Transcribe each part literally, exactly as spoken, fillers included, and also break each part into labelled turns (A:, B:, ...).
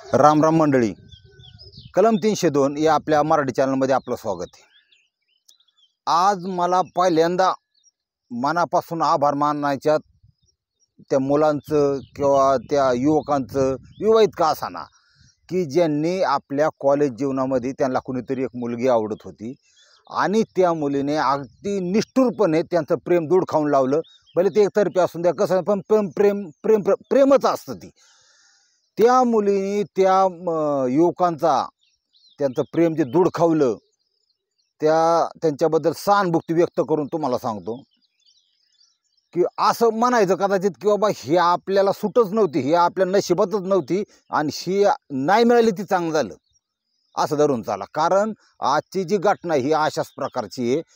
A: राम राम मंडळी, कलम तीनशे दोन या आपल्या मराठी चॅनलमध्ये आपलं स्वागत आहे। आज मला पहिल्यांदा मनापासून आभार मानायच्या त्या मुलांचं किंवा त्या युवकांचं, विवाहित का असाना, की ज्यांनी आपल्या कॉलेज जीवनामध्ये त्यांना कुणीतरी एक मुलगी आवडत होती आणि त्या मुलीने अगदी निष्ठुरपणे त्यांचं प्रेम दूध खाऊन लावलं। भले ते एकतर्फी असून द्या, कसं पण प्रेम प्रेम प्रेम प्रेमच असतं ती। त्या मुलीने त्या युवकांचा त्यांचं प्रेम जे दूध खावलं, त्या त्यांच्याबद्दल सहानुभूती व्यक्त करून तुम्हाला सांगतो की असं म्हणायचं कदाचित की बाबा ही आपल्याला सुटच नव्हती, ही आपल्या नशिबातच नव्हती आणि ही नाही मिळाली ती चांगलं झालं असं धरून चाला। कारण आजची जी घटना ही अशाच प्रकारची आहे।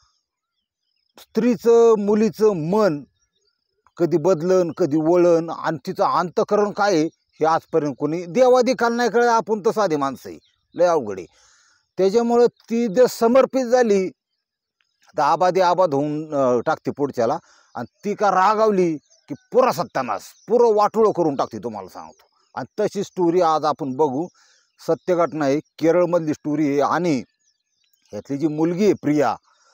A: स्त्रीचं मुलीचं मन कधी बदलन, कधी वळण आणि तिचं अंतःकरण काय आहे हे आजपर्यंत कोणी देवादिकाल नाही कळलं। आपण तर साधी माणसं आहे, लय अवघड आहे। त्याच्यामुळं ती जर समर्पित झाली तर आबादी आबाद होऊन टाकते पुढच्याला, आणि ती का रागावली की पुरा सत्यानाश, पुरं वाटोळं करून टाकते तुम्हाला सांगतो। आणि तशी स्टोरी आज आपण बघू। सत्य घटना आहे, केरळमधली स्टोरी आहे। आणि ह्यातली जी मुलगी आहे प्रिया,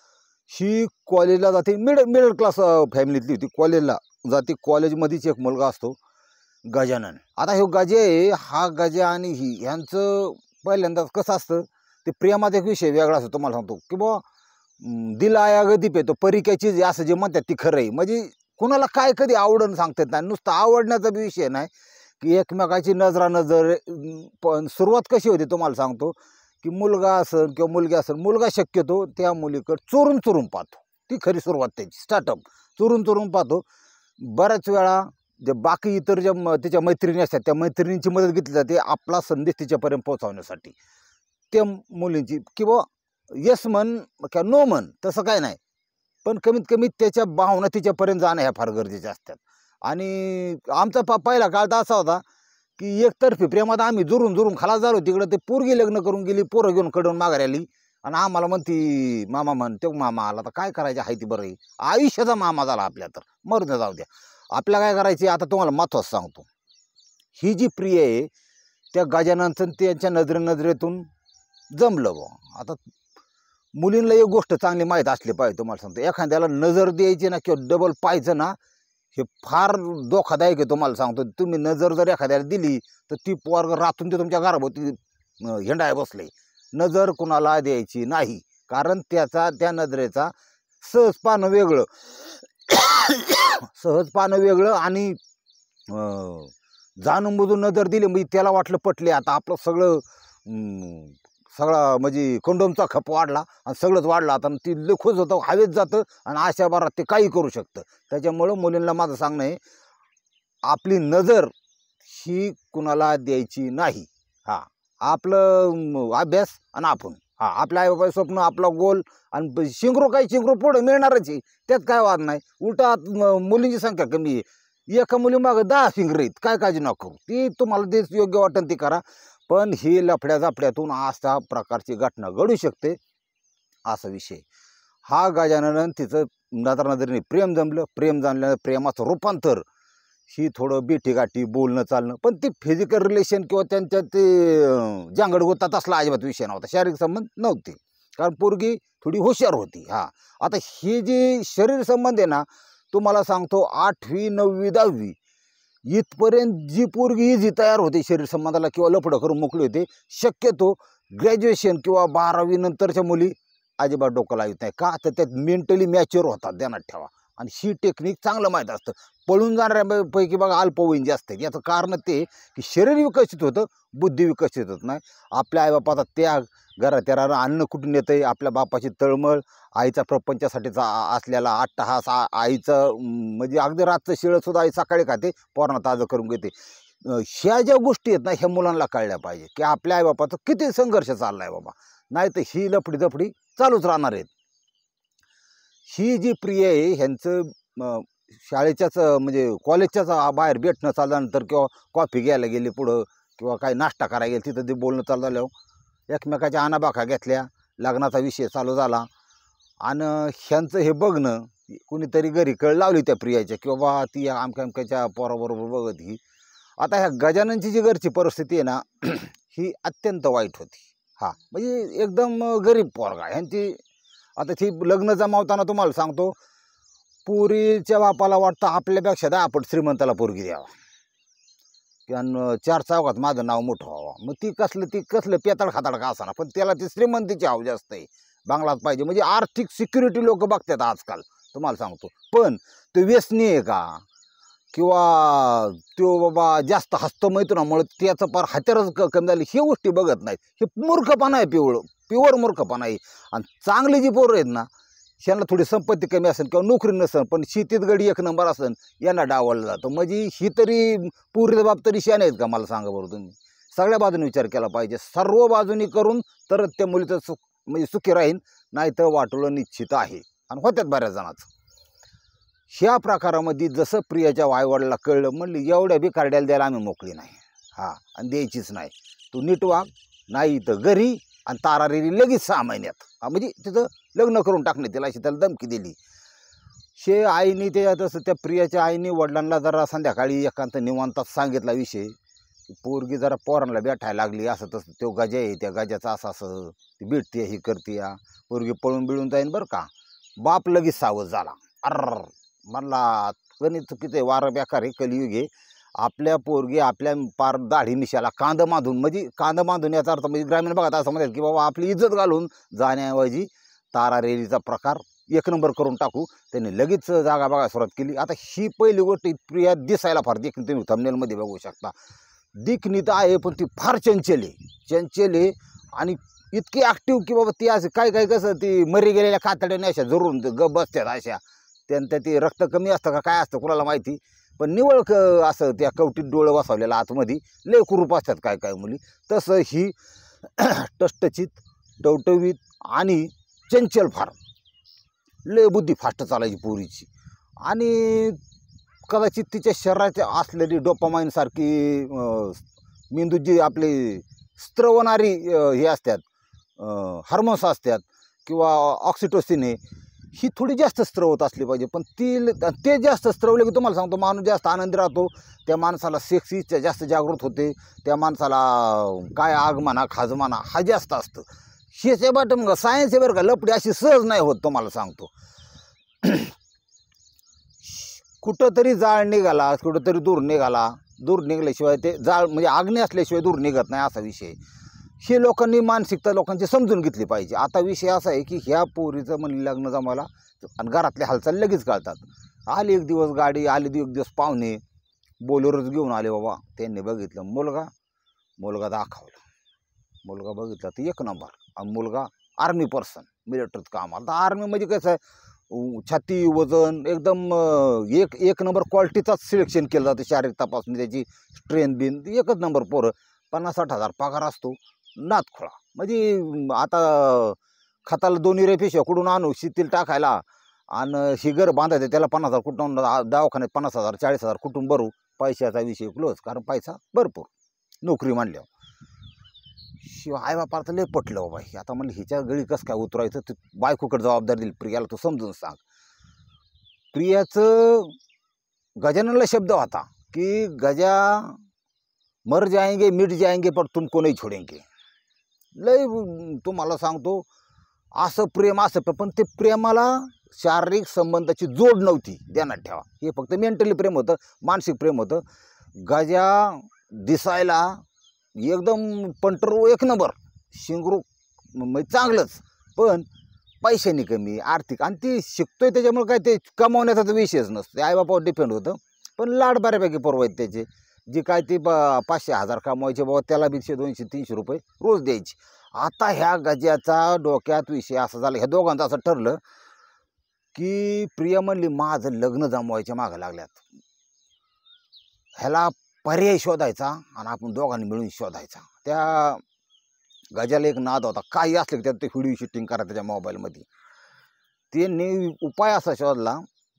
A: ही कॉलेजला जाते, मिडल मिडल क्लास फॅमिलीतली होती, कॉलेजला जाते। कॉलेजमध्येच एक मुलगा असतो गजानन। आता हे गजे आहे, हा गजा आणि ही ह्यांचं पहिल्यांदाच कसं असतं, ते प्रेमाचा एक विषय वेगळा असतो। तुम्हाला सांगतो की बुवा दिल आया गदी पे तो परी काय चीज असं जे म्हणतात ती खरं आहे। म्हणजे कुणाला काय कधी आवडणं सांगता येत नाही, नुसतं आवडण्याचा बी विषय नाही की एकमेकाची नजरा नजर। पण सुरुवात कशी होती तुम्हाला सांगतो की मुलगा असेल किंवा मुलगी असेल, मुलगा शक्यतो त्या मुलीकडे चोरून चोरून पाहतो, ती खरी सुरुवात त्याची, स्टार्टअप चोरून चोरून पाहतो। बऱ्याच वेळा जे बाकी इतर ज्या तिच्या मैत्रिणी असतात त्या मैत्रिणींची मदत घेतली जाते आपला संदेश तिच्यापर्यंत पोहोचवण्यासाठी। त्या मुलींची किंवा यस म्हण किंवा नो म्हण तसं काय नाही, पण कमीत कमी त्याच्या भावना तिच्यापर्यंत जाणं ह्या फार गरजेच्या असतात। आणि आमचा पा पहिला काळ तर असा होता की एकतर्फी प्रेमात आम्ही जुरून जुरून खलास झालो। तिकडं ते पोरगी लग्न करून गेली, पोरं घेऊन कडून माघारी आली आणि आम्हाला म्हणती मामा म्हण, तो मामा आला तर काय करायचं आहे, ती बरं आहे, आयुष्याचा मामा झाला आपल्या, तर मरून जाऊ द्या, आपल्या काय करायची। आता तुम्हाला महत्त्वाचं सांगतो, ही जी प्रिय आहे त्या गजाननचं त्यांच्या नजरे नजरेतून जमलं बुवा। आता मुलींना एक गोष्ट चांगली माहीत असली पाहिजे, तुम्हाला सांगतो, एखाद्याला नजर द्यायची ना किंवा डबल पाहायचं ना, हे फार धोकादायक आहे। तुम्हाला सांगतो, तुम्ही नजर जर एखाद्याला दिली तर ती पोरग रातून ते तुमच्या घराभोवती हिंडाय बसले। नजर कुणाला द्यायची नाही, कारण त्याचा त्या नजरेचा सहज पाहणं वेगळं सहज पाहणं वेगळं आणि जाणून बुजून नजर दिली म्हणजे त्याला वाटलं पटले, आता आपलं सगळं सगळा म्हणजे कंडोमचा खप वाढला आणि सगळंच वाढलं आता, ती खुश होतं, हवेत जातं आणि अशा बारात ते काही करू शकतं। त्याच्यामुळं मुलींना माझं सांगणं आहे, आपली नजर ही कुणाला द्यायची नाही। हां, आपलं अभ्यास आणि आपण, हां आपल्या आईबापाचं स्वप्न, आपला गोल, आणि शिंगरू काही शिंगरू पुढं मिळणारच आहे, त्यात काय वाद नाही। उलटा मुलींची संख्या कमी आहे, एका मुलीमागं दहा शिंगरं आहेत, काय काळजी नको करू, ती तुम्हाला तेच योग्य वाटेल ती करा। पण ही लफड्या जाफड्यातून अशा प्रकारची घटना घडू शकते, असा विषय। हा गजानन तिचं नजर नजरेने प्रेम जमलं, प्रेम जमल्यानं प्रेमाचं रूपांतर ही थोडं बेठीगाठी बोलणं चालणं, पण ती फिजिकल रिलेशन किंवा त्यांच्या ते जांगड गोतात असला अजिबात विषय नव्हता, शारीरिक संबंध नव्हते, कारण पोरगी थोडी हुशार होती। हां, आता ही जी शरीर संबंध आहे ना, तुम्हाला सांगतो आठवी नववी दहावी इथपर्यंत जी पोरगी इझी तयार होते शरीर संबंधाला किंवा लफडं करून मोकळी होते, शक्यतो ग्रॅज्युएशन किंवा बारावी नंतरच्या मुली अजिबात डोकं लावत नाही। का तर त्यात मेंटली मॅच्युअर होतात, ध्यानात ठेवा। आणि ही टेक्निक चांगलं माहीत असतं। पळून जाणाऱ्यापैकी बघा अल्पवयीन जास्त आहे, याचं कारण ते की शरीर विकसित होतं, बुद्धी विकसित होत नाही। आपल्या आईबापाचा त्याग, घरात त्याला अन्न कुठून येतं आहे, आपल्या बापाची तळमळ, आईचा प्रपंचासाठीचा असलेला अट्टहास, आईचं म्हणजे अगदी रातचं शिळंसुद्धा आई सकाळी खाते, पोरांना ताजं करून घेते। ह्या ज्या गोष्टी आहेत ना, ह्या मुलांना कळल्या पाहिजे की आपल्या आईबापाचं किती संघर्ष चालला आहे बाबा, नाही तर ही लफडी दफडी चालूच राहणार आहेत। ही जी प्रिय आहे ह्यांचं शाळेच्याच म्हणजे कॉलेजच्याच बाहेर भेटणं चालल्यानंतर किंवा कॉफी घ्यायला गेली पुढं किंवा काही नाश्ता करायला गेली, तिथं ते बोलणं चालू झालं, एकमेकाच्या आणाबाखा घेतल्या, लग्नाचा विषय चालू झाला। आणि ह्यांचं हे बघणं कुणीतरी घरी कळ लावली त्या प्रियाच्या की बाबा ती आमक्या आमक्याच्या पोराबरोबर बघत ही, आता ह्या गजाननची जी घरची परिस्थिती आहे ना ही अत्यंत वाईट होती. हा म्हणजे एकदम गरीब पोरगा ह्यांची. आता ती लग्न जमावताना तुम्हाला सांगतो, पुरीच्या बापाला वाटतं आपल्यापेक्षा दहा पट श्रीमंताला पोरगी द्यावा, किंवा चार चौघात माझं नाव मोठं व्हावं. मग ती कसलं ती कसलं पेताळ खाताळ का असाना, पण त्याला ती श्रीमंतीची हाव जास्त आहे, बांगलाच पाहिजे. म्हणजे आर्थिक सिक्युरिटी लोक बघतात आजकाल, तुम्हाला सांगतो. पण तो व्यसनी आहे का, किंवा तो बाबा जास्त हस्तमैथुनामुळे त्याचं पार हत्यारच क कमी झाली, हे गोष्टी बघत नाहीत. हे मूर्खपणा आहे, पिवळं प्युअर मूर्खपणा आहे. आणि चांगली जी पोरं आहेत ना, ह्यांना थोडी संपत्ती कमी असेल किंवा नोकरी नसेल, पण शेतीत गडी एक नंबर असेल, यांना डावललं जातं. म्हणजे ही तरी पुरीचा बाप तरी शाने आहेत का, मला सांगा बरं तुम्ही. सगळ्या बाजूने विचार केला पाहिजे, सर्व बाजूनी करून तरच त्या मुलीचं सुख म्हणजे सुखी राहीन, नाही तर वाटोळं निश्चित आहे. आणि होत्यात बऱ्याच जणांचं. ह्या प्रकारामध्ये जसं प्रियाच्या आईवडिला कळलं, म्हणली एवढ्या बी कार्ड्याला द्यायला आम्ही मोकळी नाही, हां, आणि द्यायचीच नाही. तू नीट वाग, नाही तर घरी, आणि तारारेरी लगेच सहा महिन्यात. हा म्हणजे तिथं लग्न करून टाकणे तिला, अशी त्याला धमकी दिली. शे आईने त्याच्यात असं त्या प्रियाच्या आईने वडिलांना जरा संध्याकाळी एकांत निवांतात सांगितला विषय, की पोरगी जरा पोरांना भेटायला लागली, असं तसं. तो गजा आहे, त्या गजाचं असं असं ती भेटते, ही करते, या पोरगी पळून बिळून जाईन बरं का. बाप लगेच सावध झाला. अर्र म्हणला गणित चुकीचं आहे, वारं बेकार आहे, कलियुग आहे. आपल्या पोरगी आपल्या पार दाढी मिशाला कांद बांधून, म्हणजे कांद बांधून याचा अर्थ म्हणजे ग्रामीण भागात असं म्हणतात की बाबा आपली इज्जत घालून जाण्याऐवजी तारारेलीचा प्रकार एक नंबर करून टाकू. त्यांनी लगेच जागा बघायला सुरुवात केली. आता ही पहिली गोष्ट, प्रिया दिसायला फार देखणी, तुम्ही थंबनेलमध्ये बघू शकता, देखणी तर आहे, पण ती फार चंचल आहे, चंचल आहे. आणि इतकी ॲक्टिव्ह की बाबा ती असं काय काय कसं ती मरी गेलेल्या कातड्याने अशा जरूर ग बसतात अशा. त्यांच्या ते रक्त कमी असतं का काय असतं कुणाला माहिती, पण निवळ क असं त्या कवटीत डोळं बसवलेलं आतमध्ये, लय कुरूप असतात काय काय मुली. तसं ही टष्टचित, टवटवीत आणि चंचल फार, लय बुद्धी फास्ट चालायची पोरीची. आणि कदाचित तिच्या शरीराच्या असलेली डोपामाईनसारखी मेंदूत जी आपली स्त्रवणारी हे असतात हार्मोन्स असतात, किंवा ऑक्सिटोसिन आहे, ही थोडी जास्त स्त्रवत असली पाहिजे. पण ती ते जास्त स्त्रवले की तुम्हाला सांगतो माणूस जास्त आनंदी राहतो, त्या माणसाला सेक्स इच्छा जास्त जागृत होते, त्या माणसाला काय आग म्हणा खाज म्हणा हा जास्त असतं. हेच्या बॉटम सायन्स आहे बरं का, लपडी अशी सहज नाही होत, तुम्हाला सांगतो. कुठंतरी जाळ निघाला, कुठंतरी दूर निघाला, दूर निघल्याशिवाय ते जाळ म्हणजे आग्ने असल्याशिवाय दूर निघत नाही, असा विषय. हे लोकांनी मानसिकता लोकांची समजून घेतली पाहिजे. आता विषय असा आहे की ह्या पोरीचं म्हणलं लग्न जमायला, आणि घरातल्या हालचाल लगेच कळतात. आली एक दिवस गाडी, आली एक दिवस पाहुणे, बोलेरोच घेऊन आले बाबा. त्यांनी बघितलं मुलगा, मुलगा दाखवला, मुलगा बघितला तर एक नंबर. आणि मुलगा आर्मी पर्सन, मिलिटरीत काम आला. तर आर्मी म्हणजे कसं आहे, छाती वजन एकदम एक एक नंबर क्वालिटीचाच सिलेक्शन केलं जातं, शारीरिक तपासणी त्याची, स्ट्रेन बिन एकच नंबर. पोरं पन्नास साठ हजार पगार असतो, नातखोळा. म्हणजे आता खताला दोन्ही रे पिशव्या कुठून आणू, शेतील टाकायला, आणि ही घर बांधायचं त्याला पन्नास हजार कुठून, दवाखान्यात पन्नास हजार चाळीस हजार कुठून भरू. पैशाचा विषय क्लोज, कारण पैसा भरपूर, नोकरी मांडल्यावर. शिवाय आई बापाला तर लय पटलं बाबा. आता म्हणलं हिच्या गळी कसं काय उतरायचं, तर बायकोकडे जबाबदारी दिली, प्रियाला तू समजून सांग. प्रियाचं गजाननला शब्द होता की गजा मर जाएंगे मिट जाएंगे पर तुमको नहीं छोडेंगे. लय तुम्हाला सांगतो, असं प्रेम असं, पण ते प्रेमाला शारीरिक संबंधाची जोड नव्हती, ध्यानात ठेवा. हे फक्त मेंटली प्रेम होतं, मानसिक प्रेम होतं. गजा दिसायला एकदम पंटरू एक नंबर, शिंगरू म्हणजे चांगलंच, पण पैशाने कमी, आर्थिक. आणि ती शिकतोय त्याच्यामुळे काय ते कमावण्याचा तर विषयच नसतो, ते आईबापावर डिपेंड होतं. पण लाड बऱ्यापैकी पुरवायचे त्याचे, जी काय ती ब पाचशे हजार कमवायचे बाबा, त्याला बीशे दोनशे तीनशे रुपये रोज द्यायची. आता ह्या गजाचा डोक्यात विषय असा झाला, ह्या दोघांचं असं ठरलं की प्रिया म्हणली माझं लग्न जमवायच्या मागं लागल्यात, ह्याला पर्याय शोधायचा आणि आपण दोघांनी मिळून शोधायचा. त्या गजाला एक नाद होता, काही असलं की त्यात ते व्हिडिओ शूटिंग करा त्याच्या मोबाईलमध्ये. त्यांनी उपाय असा शोधला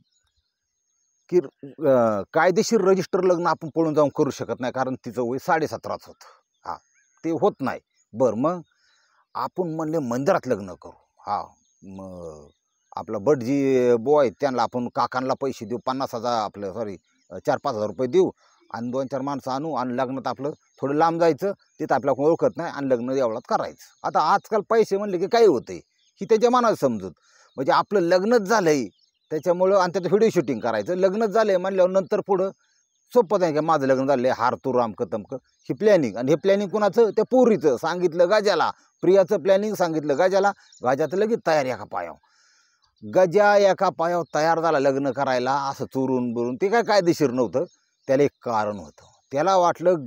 A: की कायदेशीर रजिस्टर लग्न आपण पळून जाऊन करू शकत नाही, कारण तिचं वय साडेसतराच होतं. हां, ते होत नाही. बरं, मग आपण म्हणले मंदिरात लग्न करू. हा, मग आपला भटजी बो आहेत त्यांना आपण काकांना पैसे देऊ, पन्नास हजार आपलं सॉरी चार पाच हजार रुपये देऊ, आणि दोन चार माणसं आणू आणि लग्नात आपलं थोडं लांब जायचं, तिथं आपल्याला कोण ओळखत नाही आणि लग्न एवढ्यात करायचं. आता आजकाल पैसे म्हणले की काही होतंय ही त्याच्या मनात समजूत. म्हणजे आपलं लग्नच झालंय त्याच्यामुळं आणि त्याचं व्हिडिओ शूटिंग करायचं. लग्नच झालंय म्हणल्यावर नंतर पुढं सोपं नाही का माझं लग्न झालं हार तू रामकं तमकं ही प्लॅनिंग. आणि हे प्लॅनिंग कुणाचं? त्या पोरीचं. सांगितलं गजाला, प्रियाचं प्लॅनिंग सांगितलं गजाला. गजाचं लगेच तयारी एका पायावर. गजा एका पायावर तयार झाला लग्न करायला असं चोरून बुरून. ते काय कायदेशीर नव्हतं, त्याला एक कारण होतं. त्याला वाटलं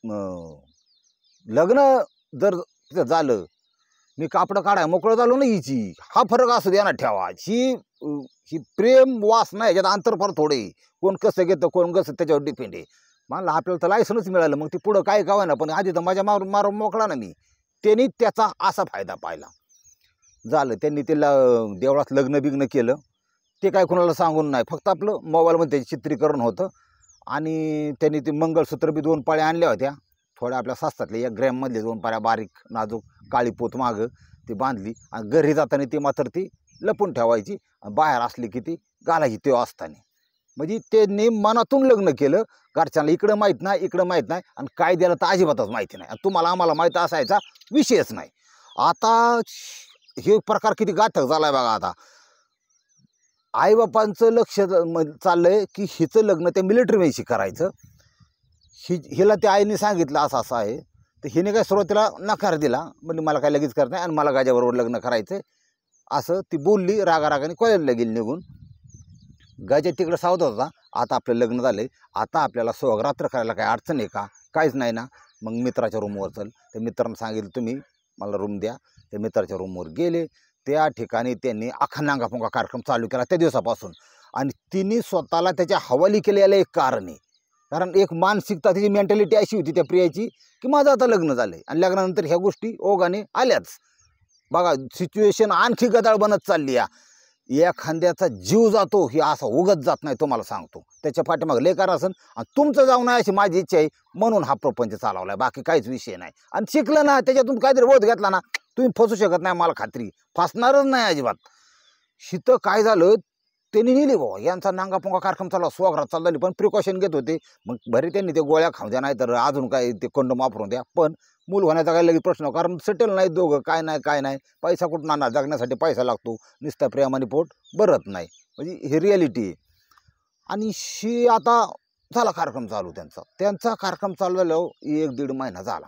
A: लग्न जर तिथं झालं मी कापडं काढाय मोकळं झालो ना हिची, हा फरक असू द्या ना ठेवा. ही ही प्रेम वासना याच्यात अंतर फार थोडे. कोण कसं घेतं कोण कसं त्याच्यावर डिपेंड आहे. मला आपल्याला तर लायसनच मिळालं, मग ते पुढं काय गावा ना, पण आधी तर माझ्या मारून मारून मोकळा ना मी. त्यांनी त्याचा असा फायदा पाहिला. झालं त्यांनी त्याला देवळात लग्न बिग्न केलं. ते काय कोणाला सांगून नाही, फक्त आपलं मोबाईलमध्ये त्याचं चित्रीकरण होतं. आणि त्यांनी ते मंगळसूत्र बी दोन पाळ्या आणल्या होत्या, थोड्या आपल्या स्वस्तातल्या एक ग्रॅममधले दोन पाळ्या बारीक नाजूक काळी पोत मागं ती बांधली. आणि घरी जाताना ती मात्र ती लपून ठेवायची, बाहेर असली की ती घालायची ते असताना. म्हणजे त्यांनी मनातून लग्न केलं. घरच्यांना इकडं माहीत नाही इकडं माहीत नाही आणि काय द्यायला तर अजिबातच माहिती नाही. आणि तुम्हाला आम्हाला माहीत असायचा विषयच नाही. आता हे प्रकार किती घातक झाला आहे बघा. आता आईबापांचं लक्ष चाललं आहे की हिचं लग्न त्या मिलिटरीमॅनशी करायचं. हि हिला त्या आईने सांगितलं असं असं आहे, तर हिने काय सुरुवातीला नकार दिला. म्हणजे मला काय लगेच करत नाही आणि मला गाज्याबरोबर लग्न करायचं असं ती बोलली. रागा रागाने कॉलेजला गेली निघून. गाज्या तिकडं सावध होता. आता आपलं लग्न झालं आहे, आता आपल्याला सोहरात्र करायला काय अडचण आहे का? काहीच नाही ना. मग मित्राच्या रूमवर चल. त्या मित्रानं सांगितलं तुम्ही मला रूम द्या. त्या मित्राच्या रूमवर गेले. त्या ठिकाणी त्यांनी अख्खा नांगापुंगा कार्यक्रम चालू केला त्या दिवसापासून. आणि तिने स्वतःला त्याच्या हवाली केलेलं एक कारण आहे. कारण एक मानसिकता त्याची मेंटॅलिटी अशी होती त्या प्रियाची की माझं आता लग्न झालं आहे आणि लग्नानंतर ह्या गोष्टी ओघाने आल्याच. बघा सिच्युएशन आणखी गदाळ बनत चालली या. एखाद्याचा जीव जातो ही असा उगत जात नाही तुम्हाला सांगतो. त्याच्या पाठीमागे लेकर असन आणि तुमचं जाऊ नये अशी माझी इच्छा आहे म्हणून हा प्रपंच चालवला आहे, बाकी काहीच विषय नाही. आणि शिकलं ना त्याच्यातून काहीतरी बोध घेतला ना तुम्ही फसू शकत नाही, मला खात्री. फसणारच नाही अजिबात. शितं काय झालं त्यांनी नेली बाबा यांचा नांगापुंगा कार्यक्रम चालला, स्वागरात चालली, पण प्रिकॉशन घेत होते. मग भरे त्यांनी ते गोळ्या खाऊ द्या नाही तर अजून काय ते कंडोम वापरून द्या, पण मूल होण्याचा काही लगेच प्रश्न, कारण सेटल नाही दोघं, काय नाही काय नाही. पैसा कुठून आणणार? जगण्यासाठी पैसा लागतो, नुसता प्रेमाने पोट भरत नाही. म्हणजे ही रिॲलिटी आहे. आणि शी आता झाला कार्यक्रम चालू त्यांचा त्यांचा कार्यक्रम चालू झाल्यावर एक दीड महिना झाला.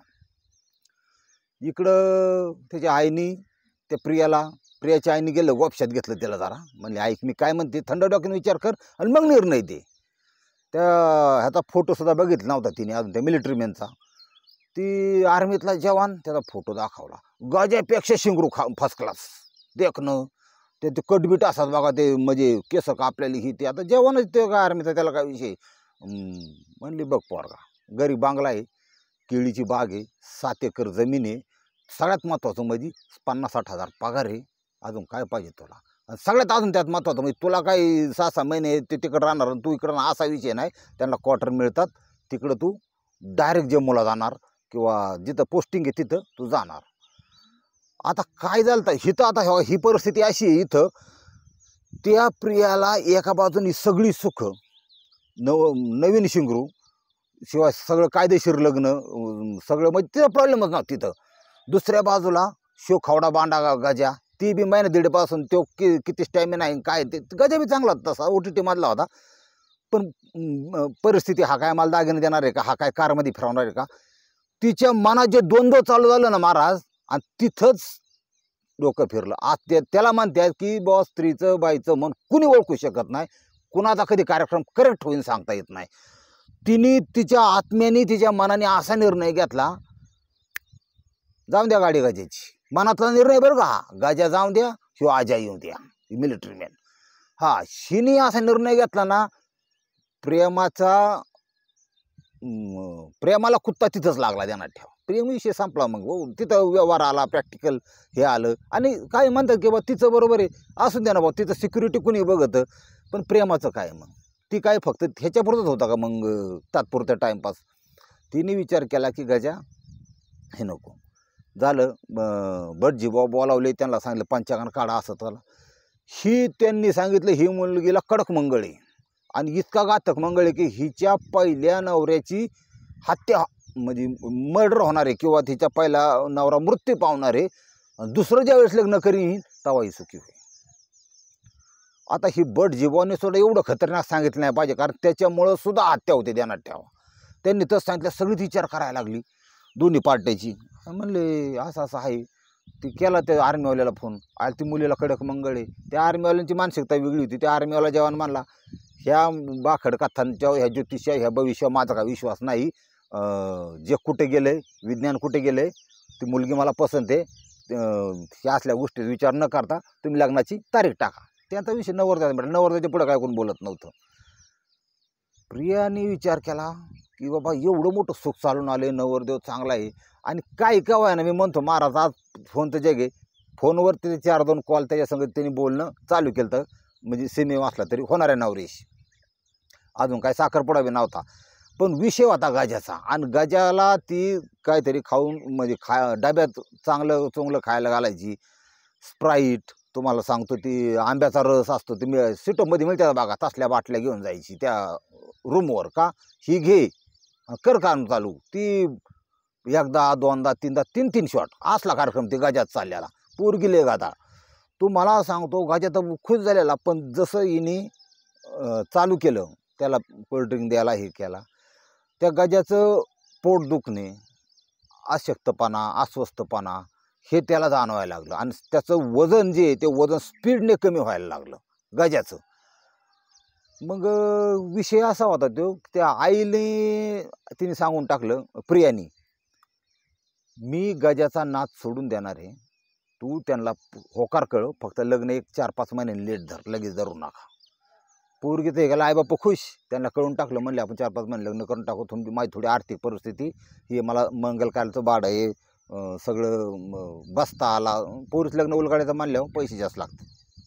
A: इकडं त्याच्या आईनी त्या प्रियाला प्रियाच्या आईने गेलं गोपशात घेतलं त्याला जरा. म्हणले ऐक मी काय म्हणते, थंड डोक्याने विचार कर आणि मग निर्णय दे. त्या ह्याचा फोटोसुद्धा बघितला नव्हता तिने अजून त्या मिलिटरीमॅनचा. ती आर्मीतला जवान त्याचा फोटो दाखवला. गजापेक्षा शिंगरू खा फर्स्ट क्लास देखणं. ते ते कटबीट असतात बघा ते, म्हणजे केस कापलेली ही ते. आता जवानच ते का आर्मीचा, त्याला काय विषय. म्हणली बघ पोरगा गरीब बांगला आहे, केळीची बाग आहे, सात एकर जमीन आहे, सगळ्यात महत्त्वाचं म्हणजे पन्नास साठ हजार पगार आहे, अजून काय पाहिजे तुला? आणि सगळ्यात अजून त्यात महत्त्वाचं म्हणजे तुला काही सहा सहा महिने ते तिकडं राहणार आणि तू इकडं असा विषय नाही. त्यांना क्वार्टर मिळतात तिकडं, तू डायरेक्ट जम्मूला जाणार किंवा जिथं पोस्टिंग आहे तिथं तू जाणार. आता काय झालं तर हिथं आता ही परिस्थिती अशी आहे इथं त्या प्रियाला एका बाजूनी सगळी सुख, नव नवीन शिंगरू, शिवाय सगळं कायदेशीर लग्न सगळं, म्हणजे तिथं प्रॉब्लेमच नव्हता तिथं. दुसऱ्या बाजूला शो खावडा बांडा गजा, ती बी महिना दीडपासून तो कि किती स्टॅमिना आहे काय ते. गजा बी चांगला तसा ओ टी टी मधला होता. पण परिस्थिती हा काय मला दागिने देणार आहे का, हा काय कारमध्ये फिरवणार आहे का, तिच्या मनात जे द्वंद्व चालू झालं ना महाराज, आणि तिथंच डोकं फिरलं. आज ते त्याला म्हणतात की बॉस स्त्रीचं बाईचं मन कुणी ओळखू शकत नाही, कुणाचा कधी कार्यक्रम करेक्ट होईल सांगता येत नाही. तिने तिच्या आत्म्याने तिच्या मनाने असा निर्णय घेतला, जाऊन द्या गाडी गाज्याची. मनातला निर्णय बरं का, गाज्या जाऊन द्या, ह्यो आजा येऊन द्या, मिलिटरी मॅन. हा शिनी असा निर्णय घेतला ना, प्रेमाचा प्रेमाला कुत्ता तिथंच लागला देणार ठेवा. प्रेम विषय संपला. मग हो तिथं व्यवहार आला, प्रॅक्टिकल हे आलं. आणि काय म्हणतात की बा तिचं बरोबर आहे, असून द्या ना बा, तिथं सिक्युरिटी कुणी बघतं, पण प्रेमाचं काय मग, ती काय फक्त ह्याच्यापुरतच होता का मग तात्पुरता टाईमपास. तिने विचार केला की गजा हे नको झालं. भटजी बा बोलावले, त्यांना सांगितलं पंचांगण काढा असं त्याला. ही त्यांनी सांगितलं ही मुलगीला कडक मंगळ आहे, आणि इतका घातक मंगळ आहे की हिच्या पहिल्या नवऱ्याची हत्या म्हणजे मर्डर होणार आहे किंवा तिच्या पहिला नवरा मृत्यू पावणार आहे, दुसरं ज्यावेळेस लग्न करीन तेव्हा ही सुखी होईल. आता ही बट जीवाने सुद्धा एवढं खतरनाक सांगितलं नाही पाहिजे, कारण त्याच्यामुळं सुद्धा हत्या होते ध्यानात ठेवा. त्यांनी तसं सांगितलं, सगळीच विचार करायला लागली दोन्ही पार्ट्याची. म्हणले असं असं आहे. ती केला त्या आर्मीवाल्याला फोन, आणि ती मुलीला कडक मंगळ आहे. त्या आर्मीवाल्यांची मानसिकता वेगळी होती. त्या आर्मीवाला जवान म्हणला, ह्या बाखड कथांच्या ह्या ज्योतिषा ह्या भविष्य माझा काय विश्वास नाही. जे कुठे गेले विज्ञान कुठे गेले, ती मुलगी मला पसंत आहे, ह्या असल्या गोष्टी विचार न करता तुम्ही लग्नाची तारीख टाका. त्यांचा विषय नवरदेवाचा म्हटलं. नवरदेवाच्या पुढं काय कोण बोलत नव्हतं. प्रियाने विचार केला की बाबा एवढं मोठं सुख चालून आले, नवरदेव चांगला आहे, आणि काय कवाय ना मी म्हणतो महाराज आज फोन तर जगे, फोनवर ते चार दोन कॉल त्याच्या संगत त्यांनी बोलणं चालू केलं तर म्हणजे सिने वाचला तरी होणाऱ्या नवरेशी. अजून काय साखरपुडा बी नव्हता, पण विषय होता गाज्याचा. आणि गाज्याला ती काहीतरी खाऊन म्हणजे खा डब्यात चांगलं चोंगलं खायला घालायची. स्प्राईट तुम्हाला सांगतो, ती आंब्याचा रस असतो ती मिळ सिटोमध्ये मिळतात बघा, तसल्या बाटल्या घेऊन जायची त्या रूमवर, का ही घे कर काम चालू. ती एकदा दोनदा तीनदा तीन तीन शॉट असला कार्यक्रम ते गाज्यात चाललेला. पोरगी लय गादा. तू मला सांगतो गाज्या तर खुश झालेला, पण जसं हिने चालू केलं त्याला कोल्ड्रिंक द्यायला हे केला, त्या गाज्याचं पोट दुखणे, अशक्तपणा, अस्वस्थपणा हे त्याला जाणवायला लागलं. आणि त्याचं वजन जे आहे ते वजन स्पीडने कमी व्हायला लागलं गाज्याचं. मग विषय असा होता तो, त्या आईने तिने सांगून टाकलं प्रियानी, मी गाज्याचा नाच सोडून देणार आहे, तू त्यांना होकार कळ, फक्त लग्न एक चार पाच महिने लेट धर, लगेच धरू नका. पोरगी तर गेला, आई बापा खुश, त्यांना कळून टाकलं. म्हणले आपण चार पाच महिने लग्न करून टाकू, तुमची माझी थोडी आर्थिक परिस्थिती ही, मला मंगलकार्याचं भाडं आहे, सगळं बसता आला, पोरीच लग्न उलगाडायचं म्हणल्यावर पैसे जास्त लागतात.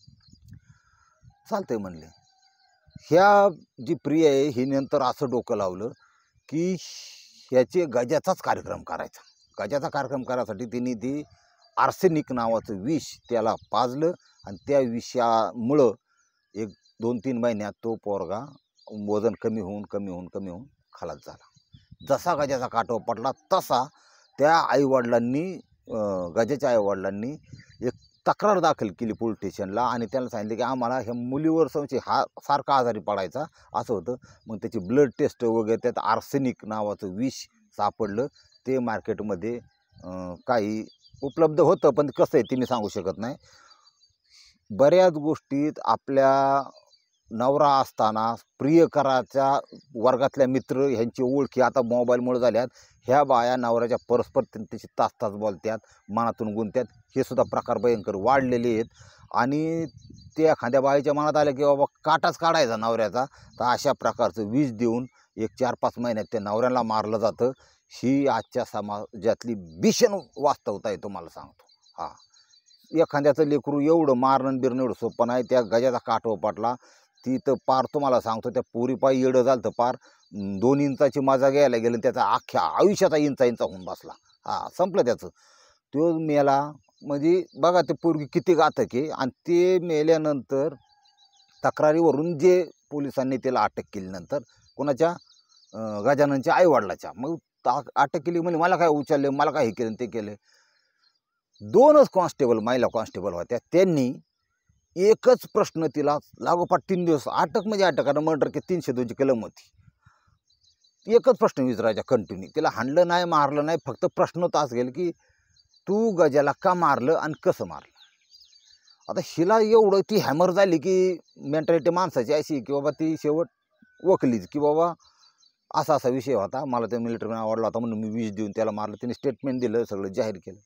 A: चालतंय म्हणले. ह्या जी प्रिया आहे ही नंतर असं डोकं लावलं की ह्याचे गजाचाच कार्यक्रम करायचा. गजाचा कार्यक्रम करायसाठी तिने ती आर्सेनिक नावाचं विष त्याला पाजलं, आणि त्या विषामुळं एक दोन तीन महिन्यात तो पोरगा वजन कमी होऊन कमी होऊन कमी होऊन खालास झाला. जसा गजाचा काटव पडला तसा त्या आईवडिलांनी, गजाच्या आईवडिलांनी एक तक्रार दाखल केली पोलीस स्टेशनला, आणि त्याला सांगितलं की आम्हाला ह्या मुलीवर संशय, हा सारखा आजारी पडायचा असं होतं. मग त्याची ब्लड टेस्ट वगैरे, त्यात आर्सेनिक नावाचं विष सापडलं. ते मार्केटमध्ये काही उपलब्ध होतं, पण कसं आहे ते मी सांगू शकत नाही. बऱ्याच गोष्टीत आपल्या नवरा असताना प्रियकराच्या वर्गातल्या मित्र ह्यांची ओळखी आता मोबाईलमुळे झाल्यात. ह्या बाया नवऱ्याच्या परस्पर त्याची तास तास बोलतात, मनातून गुंततात. हे सुद्धा प्रकार भयंकर वाढलेले आहेत. आणि त्या एखाद्या बाईच्या मनात आलं की बाबा काटाच काढायचा नवऱ्याचा, तर अशा प्रकारचं विष देऊन एक चार पाच महिन्यात त्या नवऱ्याला मारलं जातं. ही आजच्या समाजातली भीषण वास्तवता आहे, तुम्हाला सांगतो. हां, एखाद्याचं लेकरू एवढं मारणं बिरणं एवढं सोपं नाही. त्या गजाचा काठव पाटला, ती तर पार तुम्हाला सांगतो त्या पोरीपायी येडं झालं तर पार दोन इंचाची मजा घ्यायला गेलं, त्याचा अख्ख्या आयुष्याचा इंचा इंचा होऊन बसला. हां, संपलं त्याचं. तो मेला म्हणजे बघा ते पोरगी किती घातक आहे. आणि ते मेल्यानंतर तक्रारीवरून जे पोलिसांनी त्याला अटक केली, नंतर कोणाच्या, गजाननच्या आईवडिलाच्या. मग अटक केली, म्हणजे मला काय उचलले, मला काय हे केलं ते केलं. दोनच कॉन्स्टेबल, महिला कॉन्स्टेबल होत्या, त्यांनी एकच प्रश्न तिला लागोपाठ तीन दिवस अटक म्हणजे अटक, कारण मर्डर के तीनशे दोनची कलम होती. एकच प्रश्न विचारायचा कंटिन्यू. तिला हाणलं नाही, मारलं नाही, फक्त प्रश्न तास गेले की तू गजाला का मारलं आणि कसं मारलं. आता हिला एवढं ती हॅमर झाली की मेंटॅलिटी माणसाची अशी की बाबा ती शेवट वकलीच की बाबा असा असा विषय होता, मला त्या मिलिटरीने आवडला होता म्हणून मी विष देऊन त्याला मारलं. तिने स्टेटमेंट दिलं, सगळं जाहीर केलं.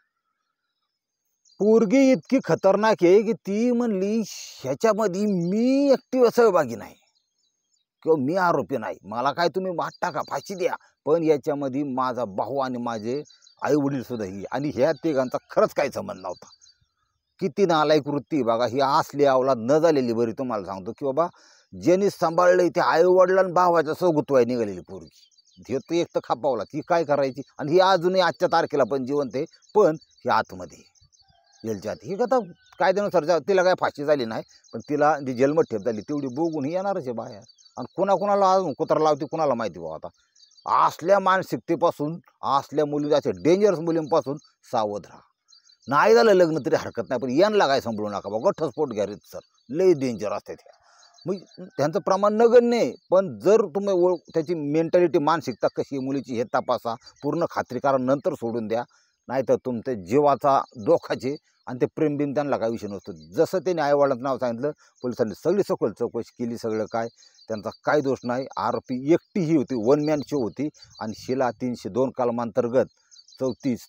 A: पोरगी इतकी खतरनाक आहे की ती म्हणली ह्याच्यामध्ये मी एकटी सहभागी नाही किंवा मी आरोपी नाही, मला काय तुम्ही मात टाका, फाशी द्या, पण याच्यामध्ये माझा भाऊ आणि माझे आई वडील सुद्धा ही, आणि ह्या तिघांचा खरंच काही संबंध नव्हता. किती नालायक वृत्ती बघा. ही असली अवलाद न झालेली बरी, तुम्हाला सांगतो की बाबा ज्यांनी सांभाळलं ते आई वडिलांना भावाच्या सोगुतवाय निघालेली पोरगी. हे तर एक तर खापावला, ती काय करायची. आणि ही अजूनही आजच्या तारखेला पण जिवंत आहे, पण ही आतमध्ये. जेलच्या आत ही कथा कायद्यानुसार जा तिला काय फाशी झाली नाही, पण तिला जी जन्मठेप झाली तेवढी बघून ही येणारच आहे बाहेर. आणि कोणाकोणाला अजून कुत्रा लावते कुणाला माहिती बाबा. आता असल्या मानसिकतेपासून, असल्या मुली, अशा डेंजरस मुलींपासून सावध राहा. नाही झालं लग्न तरी हरकत नाही, पण यांना काय सांभाळू नका बाबा. घटस्फोट घ्या रे सर, लई डेंजर असते त्या. मग त्यांचं प्रमाण नगण्य आहे, पण जर तुम्ही ओळख त्याची मेंटॅलिटी, मानसिकता कशी आहे मुलीची हे तपासा, पूर्ण खात्री करा, नंतर सोडून द्या. नाहीतर तुमच्या जीवाचा धोकाचे. आणि ते प्रेम बिम त्यांना काय विषय नसतो. जसं त्यांनी आईवडिलांचं नाव सांगितलं, पोलिसांनी सगळी सखोल चौकशी केली, सगळं काय त्यांचा काय दोष नाही. आरोपी एकटी ही होती, वन मॅन शो होती. आणि शिला तीनशे दोन कलमांतर्गत चौतीस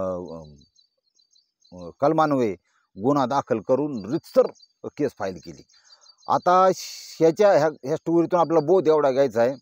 A: कलमान्वये गुन्हा दाखल करून रितसर केस फाईल केली. आता ह्याच्या ह्या ह्या स्टोरीतून आपला बोध एवढा घ्यायचा आहे,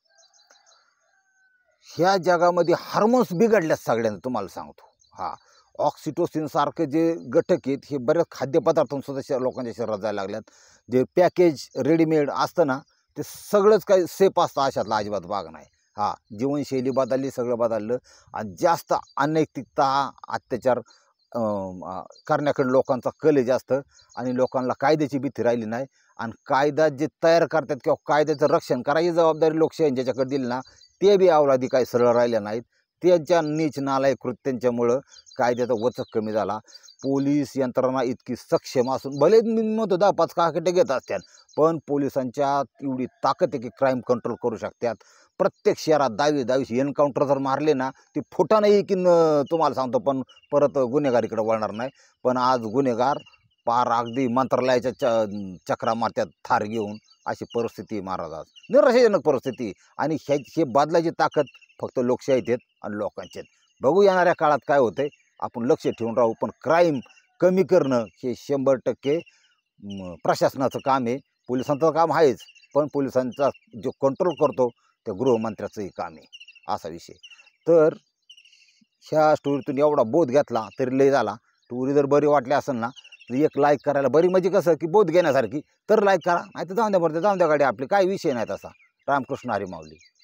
A: ह्या जगामध्ये हार्मोन्स बिघडल्यात सगळ्यांना. तुम्हाला सांगतो, हा ऑक्सिटोसिन सारखे जे घटक आहेत हे बऱ्याच खाद्यपदार्थांसुद्धा लोकांच्या शरीरात जायला लागल्यात. जे पॅकेज रेडीमेड असतं ना, ते सगळंच काही सेफ असतं, अशातला अजिबात भाग नाही. हा जीवनशैली बदलली, सगळं बदललं. आणि जास्त अनैतिकता, अत्याचार करण्याकडे लोकांचा कल जास्त. आणि लोकांना कायद्याची भीती राहिली नाही. आणि कायदा जे तयार करतात किंवा कायद्याचं रक्षण करायची जबाबदारी लोकशाही ज्याच्याकडे दिली ना, ते बी अवलादी काही सरळ राहिल्या नाहीत. त्यांच्या नीच नालायक कृत्यांच्यामुळं कायद्याचा वचक कमी झाला. पोलीस यंत्रणा इतकी सक्षम असून, भले मी म्हणतो दहा पाच काकडे घेत असतात, पण पोलिसांच्या एवढी ताकद आहे की क्राईम कंट्रोल करू शकतात. प्रत्येक शहरात दहावीस दहावीस एन्काउंटर जर मारले ना, ती फुटा नाही की तुम्हाला सांगतो, पण परत गुन्हेगारीकडे वळणार नाही. पण आज गुन्हेगार पार अगदी मंत्रालयाच्या च चक्रा मारत्यात थार घेऊन. अशी परिस्थिती महाराज आज, निराशाजनक परिस्थिती. आणि ह्या हे बदलायची ताकद फक्त लोकशाहीत आहेत आणि लोकांचे आहेत. बघू येणाऱ्या काळात काय होतंय, आपण लक्ष ठेवून राहू. पण क्राईम कमी करणं हे शंभर टक्के प्रशासनाचं काम आहे. पोलिसांचं काम आहेच, पण पोलिसांचा जो कंट्रोल करतो त्या गृहमंत्र्याचंही काम आहे, असा विषय. तर ह्या स्टोरीतून एवढा बोध घेतला तरी लय झाला. स्टोरी जर बरी वाटली असेल ना, तर एक लाईक करायला बरी, म्हणजे कसं की बोध घेण्यासारखी, तर लाईक करा. नाही तर जाऊन द्या, बरं जाऊन द्या गाडी आपली, काय विषय नाही तसा. रामकृष्ण हरी माऊली.